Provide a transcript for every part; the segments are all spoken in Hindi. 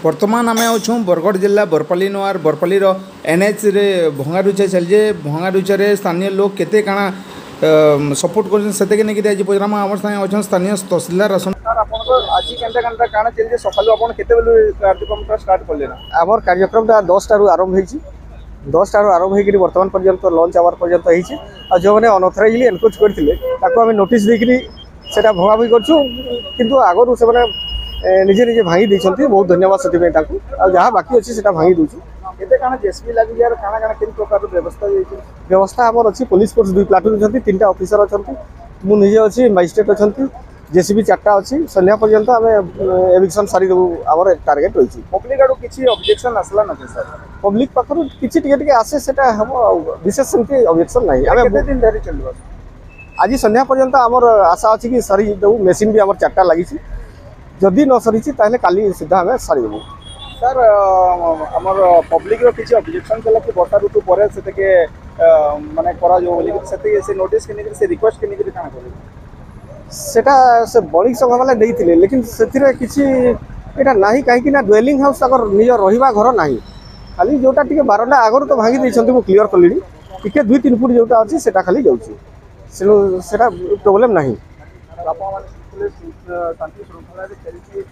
वर्तमान आम अच्छू बरगढ़ जिला बरपाली नोआर बरपाली एनएच रे भंगारुचा चलजे भंगारुचा स्थानीय लोग केते काना सपोर्ट करते नहीं आज प्रोग्राम आम सागे अच्छा स्थानीय तहसीलदार आसन आज केनता काना चलजे सकालू आपन केते बेलु कार्यक्रम स्टार्ट करले ना आमर कार्यक्रमटा 10 टारू आरंभ होईची 10 टारू आरंभ होई वर्तमान पर्यंत लंच आवर पर्यंत होईची आ जो माने अनऑथराइजली एनक्रोच करथिले ताको हम नोटिस देकरी सेटा भगाभगी करछु किंतु आगरु से माने निजे निजे भांगी देछंती बहुत धन्यवाद सेति ताकू आ जहा बाकी अछि सेटा भांगी दोछु केते काना जेसीबी लागि यार काना काना किन प्रकार व्यवस्था होईची व्यवस्था हमर अछि पुलिस फोर्स 2 प्लाटून छंती 3टा ऑफिसर अछंती मु निजे अछि मजिस्ट्रेट अछंती जेसीबी 4टा अछि संध्या पर्यंत हमें एविक्शन सारी देबू हमर टार्गेट होईची पब्लिक आडू किछि ऑब्जेक्शन आसला न सर पब्लिक पाखरु किछि टिके आसे सेटा हम विशेष संति ऑब्जेक्शन नाही हमें केते दिन धरि चलबा आज संध्या पर्यंत हमर आशा अछि कि सारी देबू मेसिन भी हमर 4टा लागिछि जदि न सरीछि ताहले काली सीधा हमें सारी देबू सर हमर पब्लिक रो किछि ऑब्जेक्शन चला कि वर्षा ऋतु परे से के माने करा जो बोली सेते से नोटिस के निकरी से रिक्वेस्ट के निकरी काना करी सेटा से बड़ी सभा वाले देइथिले लेकिन सेथिरे किछि एटा नाही काहे कि ना ड्वेलिंग हाउस अगर निज रहिबा घर नाही खाली जोटा टिके बारंडा आगर तो भांगी दैछंती मु क्लियर करलिनी टिके 2-3 फुट जोटा अछि सेटा खाली जाउछि सेटा प्रॉब्लम नाही बापा माने शांति श्रृंखला रे चलछि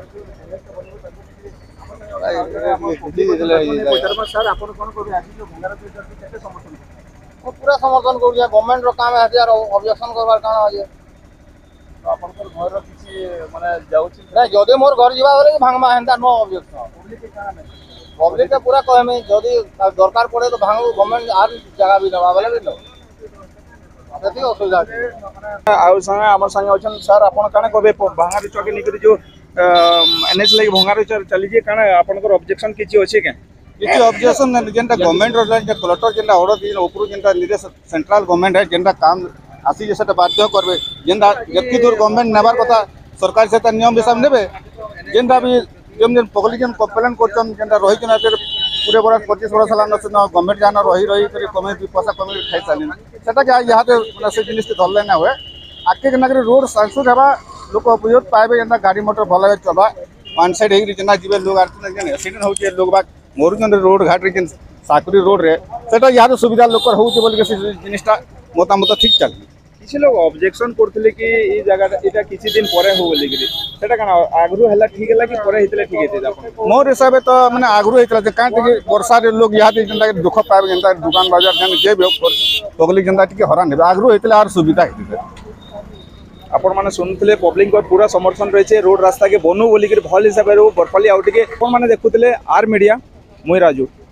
सर आपन कोन करू आज जो भंगार केते समर्थन पूरा समर्थन करू गवर्नमेंट रो काम है यार ऑब्जेक्शन करबार काना है आपन घर रो किछि माने जाउछि ना जदे मोर घर जीवा बोले भांगमा हेंता नो ऑब्जेक्शन पब्लिक के काना नै पब्लिक के पूरा कहमे जदि दरकार पड़े तो भांगो गवर्नमेंट आर जगह भी नवा बोले भी लो अति असुविधा आउ संगे हमर संगे अछन सर आपन काना कहबे भांगार चके निकरी जो एनएच लागि भंगार चली जे काना आपन को ऑब्जेक्शन किछि अछि के किसी ऑब्जेक्शन नहीं जेनटा गवर्नमेंट रो कलेक्टर जेनटा ऑर्डर दी ऊपर जेनटा निर्देश सेंट्रल गवर्नमेंट है जेनटा काम आसी जे सेटा बाध्य करबे जेनटा जति दूर गवर्नमेंट नेबार कथा सरकार सेटा नियम हिसाब नेबे जेनटा भी जेन पब्लिक जेन कंप्लेन करछन जेनटा रहि जना पूरे बरस 25 बरस साला न गवर्नमेंट जाना रही रही करी कमे 2 पैसा कमे खाइ सालिन सेटा के यहाँ ते से जिनिस धरले ना हुए आके जेना रोड सांसुर हेबा लोक उपयोग पाइबे जेनटा गाड़ी मोटर भला चलबा वन साइड हेगी जेना जीवे लोग आरती जेन एक्सीडेंट होचे लोग बा मोरुचन रोड घाट रे साकुरी रोड रे सेटा यहाँ सुविधा लोकर होचे बोल के जिनिसटा मोतामत ठीक चल किछि लोग ऑब्जेक्शन करथिले कि ई जगह एटा किछि दिन परे हो बोली कि सेटा काना आगरु हला ठीक हला कि परे हितले ठीक हेते आपन मोर हिसाब तो माने आगरु हेतला जे काहे कि वर्षा रे लोग यहाँ जेनटा दुख पाबे जेनटा दुकान बाजार जन जे भी पब्लिक जेनटा टिके हरान हेबे आगरु हेतले आर सुविधा हेते आपण माने सुनथिले पब्लिक को पूरा समर्थन रहिছে रोड रास्ता के बनू बोली कि भल हिसाब रे बरपाली आउट के आपण माने देखुथिले आर मीडिया मुई राजू।